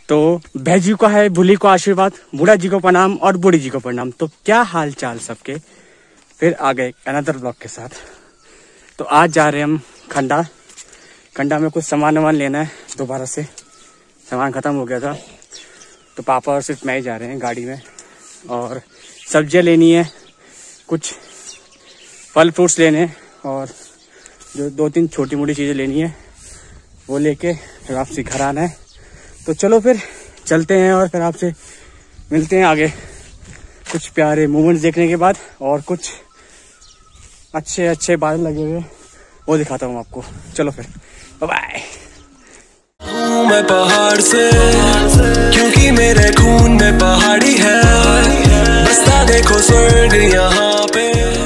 तो भैजी को है, भूली को आशीर्वाद, बूढ़ा जी को प्रणाम और बूढ़ी जी को प्रणाम। तो क्या हाल चाल सबके, फिर आ गए अनदर ब्लॉग के साथ। तो आज जा रहे हैं हम खंडा में कुछ सामान लेना है। दोबारा से सामान ख़त्म हो गया था तो पापा और सिर्फ मैं ही जा रहे हैं गाड़ी में। और सब्जियां लेनी है, कुछ फल फ्रूट्स लेने हैं और जो 2-3 छोटी मोटी चीज़ें लेनी है वो लेके फिर वापसी घर आना है। तो चलो फिर चलते हैं और फिर आपसे मिलते हैं आगे कुछ प्यारे मोमेंट्स देखने के बाद, और कुछ अच्छे अच्छे बादल लगे हुए वो दिखाता हूँ आपको। चलो फिर बाय बाय। मैं पहाड़ से क्योंकि मेरे खून में पहाड़ी है, बसता देखो स्वर्ग यहाँ पे।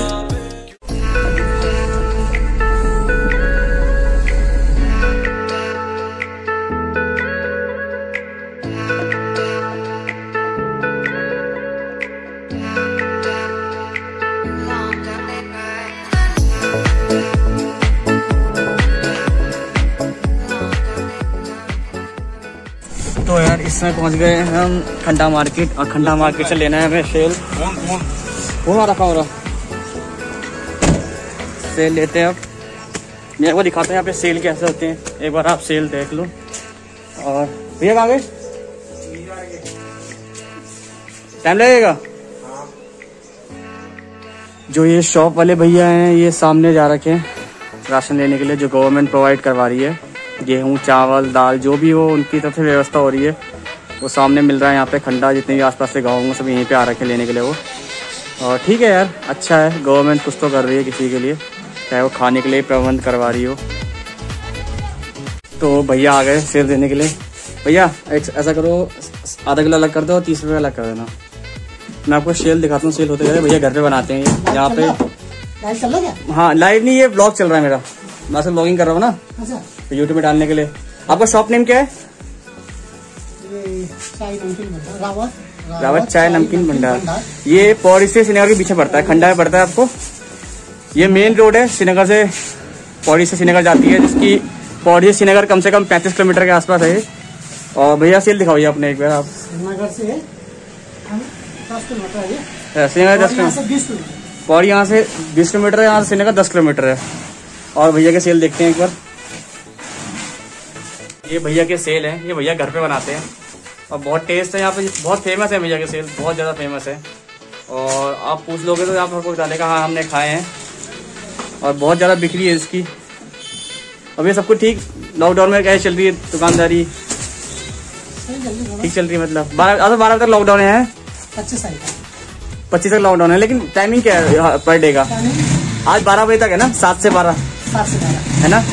तो यार इसमें पहुंच गए हैं हम खंडा मार्केट, और खंडा मार्केट से लेना है हमें सेल। वो रखा हो रहा सेल लेते हैं। अब मैं वो दिखाते हैं यहाँ पे सेल कैसे होते हैं, एक बार आप सेल देख लो। और भैया कहाँ गए, टाइम लगेगा। जो ये शॉप वाले भैया हैं ये सामने जा रखे हैं राशन लेने के लिए, जो गवर्नमेंट प्रोवाइड करवा रही है। गेहूँ, चावल, दाल जो भी हो उनकी तरफ से व्यवस्था हो रही है, वो सामने मिल रहा है। यहाँ पे खंडा जितने भी आसपास से गाँव होंगे सब यहीं पे आ रखे लेने के लिए वो। और ठीक है यार, अच्छा है, गवर्नमेंट कुछ तो कर रही है किसी के लिए, चाहे वो खाने के लिए प्रबंध करवा रही हो। तो भैया आ गए सेल देने के लिए। भैया ऐसा करो, आधा किलो अलग कर दो और 30 रुपये अलग कर देना। मैं आपको सेल दिखाता हूँ, सेल होते जाए। भैया घर पे बनाते हैं ये यहाँ पे। हाँ लाइव नहीं, ये ब्लॉग चल रहा है मेरा, मैं सब ब्लॉगिंग कर रहा हूँ ना तो यूट्यूब में डालने के लिए। आपका शॉप नेम क्या है? रावत चाय नमकीन भंडार। ये पौड़ी से श्रीनगर के पीछे पड़ता है, खंडा में पड़ता है आपको। ये मेन रोड है, श्रीनगर से पौड़ी से श्रीनगर जाती है, जिसकी पौड़ी से श्रीनगर कम से कम 35 किलोमीटर के आसपास है। और भैया सेल दिखाइए अपने एक बार आप। श्रीनगर से 10 किलोमीटर है, श्रीनगर 10 किलोमीटर, पौड़ी यहाँ से 20 किलोमीटर है, यहाँ से श्रीनगर 10 किलोमीटर है। और भैया के सेल देखते हैं एक बार। ये भैया के सेल है, ये भैया घर पे बनाते हैं और बहुत टेस्ट है यहाँ पे, बहुत फेमस है भैया के सेल, बहुत ज़्यादा फेमस है। और आप पूछ लोगे तो आप आपको बता देगा हाँ हमने खाए हैं, और बहुत ज़्यादा बिक्री है इसकी। अब ये सब कुछ ठीक, लॉकडाउन में कैसे चल रही है दुकानदारी? ठीक चल रही है, मतलब 12 तक लॉकडाउन है, 25 तक लॉकडाउन है। लेकिन टाइमिंग क्या है पर डे का? आज 12 बजे तक है ना, 7 से 12 है ना।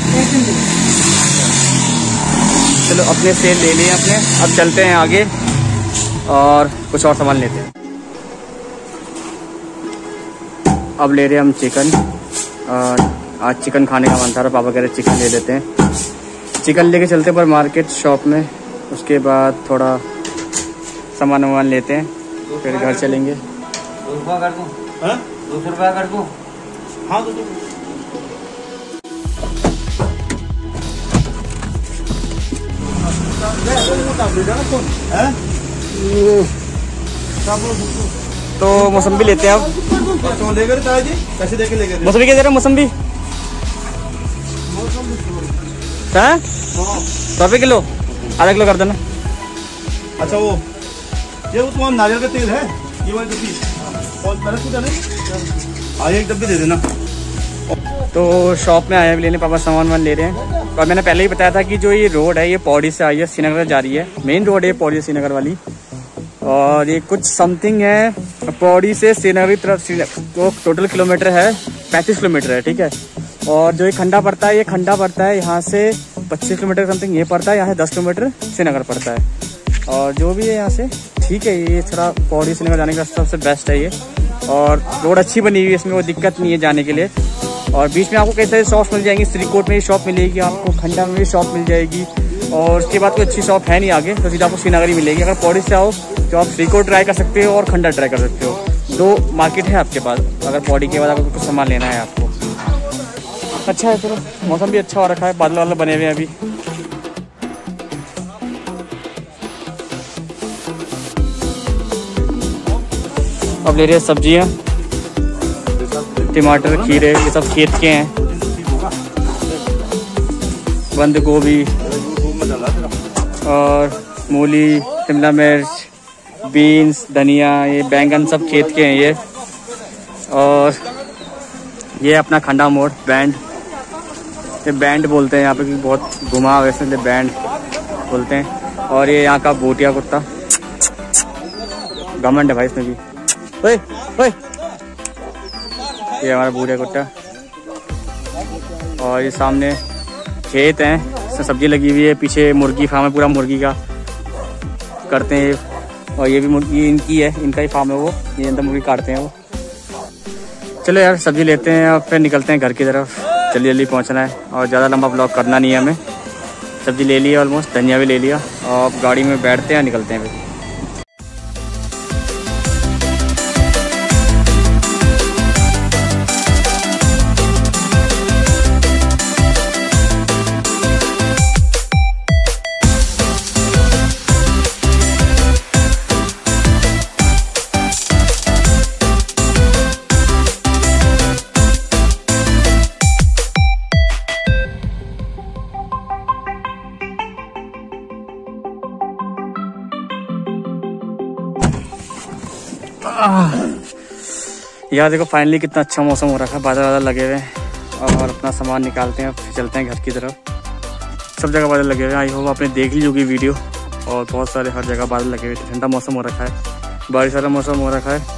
चलो अपने सेल ले लिए अपने, अब चलते हैं आगे और कुछ और सामान लेते हैं। अब ले रहे हैं हम चिकन, और आज चिकन खाने का मन था, पापा कह रहे चिकन ले लेते हैं। चिकन लेके चलते पर मार्केट शॉप में, उसके बाद थोड़ा सामान वामान लेते हैं, फिर घर चलेंगे। 2 रुपया कर दूँ? 200 रुपया कर दूँ? हाँ तो मौसम्बी लेते हैं अब। मौसम्बी क्या दे रहे हैं? मौसम्बी है 100 रुपये किलो, आधा किलो कर देना। अच्छा वो ये वो तुम्हारा नारियल का तेल है, ये वाली डब्बी और एक डब्बी दे देना। तो शॉप में आया लेने, पापा सामान वामान ले रहे हैं। और मैंने पहले ही बताया था कि जो ये रोड है ये पौड़ी से आई है, श्रीनगर जा रही है, मेन रोड है पौड़ी से श्रीनगर वाली। और ये कुछ समथिंग है पौड़ी से श्रीनगर की तरफ, तो टोटल किलोमीटर है 35 किलोमीटर है, ठीक है। और जो ये खंडा पड़ता है, ये खंडा पड़ता है यहाँ से 25 किलोमीटर समथिंग ये पड़ता है, यहाँ से 10 किलोमीटर श्रीनगर पड़ता है। और जो भी है यहाँ से ठीक है, ये थोड़ा पौड़ी श्रीनगर जाने का सबसे बेस्ट है ये। और रोड अच्छी बनी हुई है, इसमें कोई दिक्कत नहीं है जाने के लिए। और बीच में आपको कई सारी शॉप्स मिल जाएंगी, श्रीकोट में भी शॉप मिलेगी आपको, खंडा में भी शॉप मिल जाएगी, और उसके बाद कोई अच्छी शॉप है नहीं आगे, तो सीधा आपको श्रीनगर ही मिलेगी। अगर पौड़ी से आओ तो आप श्रीकोट ट्राई कर सकते हो और खंडा ट्राई कर सकते हो, 2 मार्केट है आपके पास। अगर पौड़ी के बाद अगर कुछ सामान लेना है आपको। अच्छा है, चलो मौसम भी अच्छा हो रखा है, बादल वादल बने हुए हैं अभी। अब ले रहे हैं सब्जियाँ, टमाटर, खीरे, ये सब खेत के हैं। बंद गोभी और मूली, शिमला मिर्च, बीन्स, धनिया, ये बैंगन सब खेत के हैं ये। और ये अपना खंडा मोड़ बैंड, ये बैंड बोलते हैं यहाँ पे, बहुत घुमा वैसे बैंड बोलते हैं। और ये यहाँ का भूटिया कुत्ता, घमंड है भाई इसमें भी। ओए ओए, ये हमारा भूटिया कुत्ता। और ये सामने खेत हैं, इसमें सब्जी लगी हुई है। पीछे मुर्गी फार्म है, पूरा मुर्गी का करते हैं। और ये भी मुर्गी इनकी है, इनका ही फार्म है वो, ये अंदर मुर्गी काटते हैं वो। चलो यार सब्जी लेते हैं और फिर निकलते हैं घर की तरफ। जल्दी जल्दी पहुंचना है और ज़्यादा लंबा ब्लॉग करना नहीं है हमें। सब्जी ले लिया ऑलमोस्ट, धनिया भी ले लिया और गाड़ी में बैठते हैं, निकलते हैं फिर। यार देखो फाइनली कितना अच्छा मौसम हो रखा है, बादल बादल लगे हुए हैं। और अपना सामान निकालते हैं, फिर चलते हैं घर की तरफ। सब जगह बादल लगे हुए हैं, आई होप आपने देख ली होगी वीडियो। और बहुत सारे हर जगह बादल लगे हुए थे, ठंडा मौसम हो रखा है, बारिश वाला मौसम हो रखा है।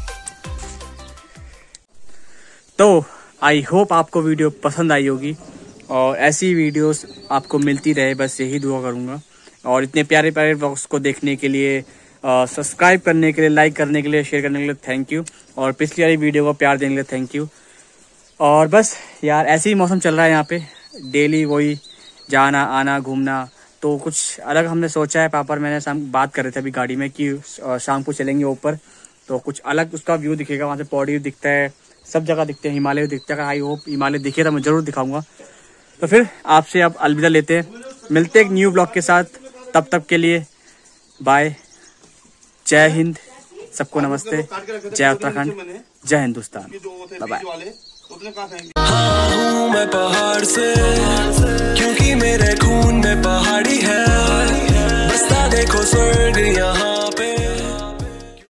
तो आई होप आपको वीडियो पसंद आई होगी और ऐसी वीडियोस आपको मिलती रहे, बस यही दुआ करूँगा। और इतने प्यारे प्यारे व्लॉग्स को देखने के लिए, सब्सक्राइब करने के लिए, लाइक करने के लिए, शेयर करने के लिए थैंक यू। और पिछली वाली वीडियो को प्यार देने के लिए थैंक यू। और बस यार ऐसे ही मौसम चल रहा है यहाँ पे, डेली वही जाना आना घूमना। तो कुछ अलग हमने सोचा है, पापा और मैंने शाम बात कर रहे थे अभी गाड़ी में कि शाम को चलेंगे ऊपर, तो कुछ अलग उसका व्यू दिखेगा। वहाँ से पौड़ी दिखता है, सब जगह दिखते हैं, हिमालय दिखता है। आई होप हिमालय दिखे तो मैं ज़रूर दिखाऊंगा। तो फिर आपसे अब अलविदा लेते हैं, मिलते एक न्यू ब्लॉग के साथ। तब तक के लिए बाय, जय हिंद, सबको नमस्ते, जय उत्तराखंड, जय हिंदुस्तान, बाय बाय। हाँ हूँ मैं पहाड़ से, क्योंकि मेरे खून में पहाड़ी है। बसता देखो स्वर्ग यहाँ।